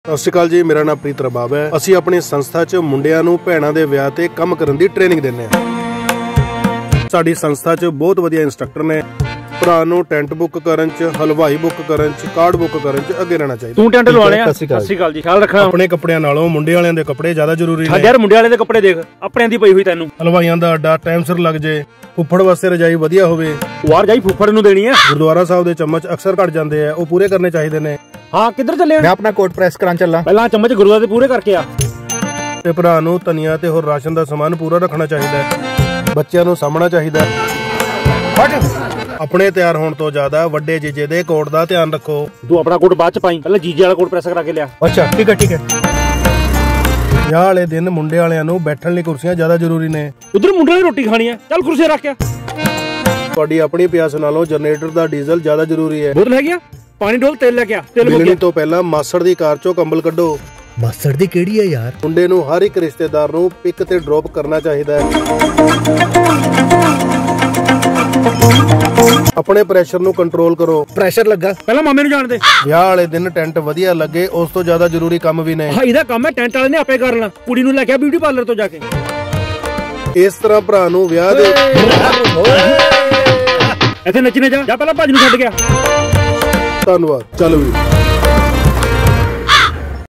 ਸਤਿ ਸ਼੍ਰੀ ਅਕਾਲ ਜੀ, ਮੇਰਾ ਨਾਮ ਪ੍ਰੀਤ ਰਬਾਬ ਹੈ। ਅਸੀਂ ਆਪਣੀ ਸੰਸਥਾ 'ਚ ਮੁੰਡਿਆਂ ਨੂੰ ਭੈਣਾਂ ਦੇ ਵਿਆਹ ਤੇ ਕੰਮ ਕਰਨ ਦੀ ਟ੍ਰੇਨਿੰਗ ਦਿੰਦੇ ਹਾਂ। ਸਾਡੀ ਸੰਸਥਾ 'ਚ ਬਹੁਤ ਵਧੀਆ ਇੰਸਟ੍ਰਕਟਰ ਨੇ। ਭਰਾ ਨੂੰ ਟੈਂਟ ਬੁੱਕ ਕਰਨ 'ਚ, ਹਲਵਾਈ ਬੁੱਕ ਕਰਨ 'ਚ, ਕਾਰਡ ਬੁੱਕ ਕਰਨ 'ਚ ਅੱਗੇ ਰਹਿਣਾ ਚਾਹੀਦਾ। ਤੂੰ ਟੈਂਟ ਲਵਾਉਣੇ ਆ। ਸਤਿ ਸ਼੍ਰੀ ਅਕਾਲ ਜੀ, ਖਿਆਲ ਰੱਖਣਾ। ਆਪਣੇ ਕੱਪੜਿਆਂ ਨਾਲੋਂ ਮੁੰਡੇ ਵਾਲਿਆਂ ਦੇ ਕੱਪੜੇ ਜ਼ਿਆਦਾ ਜ਼ਰੂਰੀ ਨੇ। ਯਾਰ ਮੁੰਡੇ ਵਾਲਿਆਂ ਦੇ ਕੱਪੜੇ ਦੇਖ, ਆਪਣਿਆਂ ਦੀ ਪਈ ਹੋਈ ਤੈਨੂੰ। ਹਲਵਾਈਆਂ ਦਾ ਅੱਡਾ ਟਾਈਮ ਸਿਰ ਲੱਗ ਜੇ, ਫੁੱਫੜ ਵਾਸਤੇ ਰਜਾਈ ਵਧੀਆ ਹੋਵੇ। ਵਾਰ ਜਾਈ ਫੁੱਫੜ ਨੂੰ ਦੇਣੀ ਆ। ਗੁਰਦੁਆਰਾ ਸਾਹਿਬ ਦੇ ਚਮਚ ਅਕਸਰ ਘਟ ਜਾਂਦੇ ਆ, ਉਹ ਪੂਰੇ ਕਰਨੇ ਚਾਹੀਦੇ ਨੇ। ਹਾਂ, ਕਿੱਧਰ ਚੱਲੇ? ਮੈਂ ਆਪਣਾ ਕੋਟ ਪ੍ਰੈਸ ਕਰਾਂ ਚੱਲਾਂ। ਪਹਿਲਾਂ ਚਮਚ ਗੁਰਦੁਆਰੇ ਦੇ ਪੂਰੇ ਕਰਕੇ ਆ। ਤੇ ਭਰਾ ਨੂੰ ਧਨੀਆ ਤੇ ਹੋਰ ਰਾਸ਼ਨ ਦਾ ਸਮਾਨ ਪੂਰਾ ਰੱਖਣਾ ਚਾਹੀਦਾ ਹੈ। ਬੱਚਿਆਂ ਨੂੰ ਸਾਂਭਣਾ ਚਾਹੀਦਾ ਹੈ। ਆਪਣੇ ਤਿਆਰ ਹੋਣ ਤੋਂ ਜ਼ਿਆਦਾ ਵੱਡੇ ਜੀਜੇ ਦੇ ਕੋਟ ਦਾ ਧਿਆਨ ਰੱਖੋ। ਤੂੰ ਆਪਣਾ ਕੋਟ ਬਾਅਦ ਚ ਪਾਈ, ਪਹਿਲਾਂ ਜੀਜੇ ਵਾਲਾ ਕੋਟ ਪ੍ਰੈਸ ਕਰਾ ਕੇ ਲਿਆ। ਅੱਛਾ ਠੀਕ ਹੈ ਠੀਕ ਹੈ। ਵਿਆਹ ਵਾਲੇ ਦਿਨ ਮੁੰਡੇ ਵਾਲਿਆਂ ਨੂੰ ਬੈਠਣ ਲਈ ਕੁਰਸੀਆਂ ਜ਼ਿਆਦਾ ਜ਼ਰੂਰੀ ਨੇ। ਉਧਰ ਮੁੰਡੇ ਨੇ ਰੋਟੀ ਖਾਣੀ ਆ, ਚੱਲ ਕੁਰਸੀ ਰੱਖ ਕੇ। ਤੁਹਾਡੀ ਆਪਣੀ ਪਿਆਸ ਨਾਲੋਂ ਜਨਰੇਟਰ ਦਾ ਡੀਜ਼ਲ ਜ਼ਿਆਦਾ ਜ਼ਰੂਰੀ ਹੈ। ਬੋਤਲ ਹੈਗੀ ਆ, ਪਾਣੀ ਡੋਲ, ਤੇਲ ਲੈ ਕੇ ਆ। ਤੇਲ ਮਿਲਣੀ ਤੋਂ ਪਹਿਲਾਂ ਮਾਸੜ ਦੀ ਕਾਰ ਚੋਂ ਕੰਬਲ ਕੱਢੋ। ਮਾਸੜ ਦੀ ਕਿਹੜੀ ਹੈ ਯਾਰ? ਮੁੰਡੇ ਨੂੰ ਹਰ ਇੱਕ ਰਿਸ਼ਤੇਦਾਰ ਨੂੰ ਪਿਕ ਤੇ ਡ੍ਰੌਪ ਕਰਨਾ ਚਾਹੀਦਾ ਹੈ। ਆਪਣੇ ਪ੍ਰੈਸ਼ਰ ਨੂੰ ਕੰਟਰੋਲ ਕਰੋ। ਪ੍ਰੈਸ਼ਰ ਲੱਗਾ, ਪਹਿਲਾਂ ਮਾਮੇ ਨੂੰ ਜਾਣ ਦੇ। ਵਿਆਹ ਵਾਲੇ ਦਿਨ ਟੈਂਟ ਵਧੀਆ ਲੱਗੇ, ਉਸ ਤੋਂ ਜ਼ਿਆਦਾ ਜ਼ਰੂਰੀ ਕੰਮ ਵੀ ਨੇ। ਹਾਂ, ਇਹਦਾ ਕੰਮ ਹੈ, ਟੈਂਟ ਵਾਲੇ ਨੇ ਆਪੇ ਕਰ ਲੈਣਾ। ਕੁੜੀ ਨੂੰ ਲੈ ਕੇ ਆ ਬਿਊਟੀ ਪਾਰਲਰ ਤੋਂ ਜਾ ਕੇ। ਇਸ ਤਰ੍ਹਾਂ ਭਰਾ ਨੂੰ ਵਿਆਹ ਦੇ ਇੱਥੇ ਨੱਚਣੇ ਜਾ, ਪਹਿਲਾਂ ਭਾਜੀ ਨੂੰ ਛੱਡ ਗਿਆ। ਧੰਨਵਾਦ। ਚੱਲ ਵੀ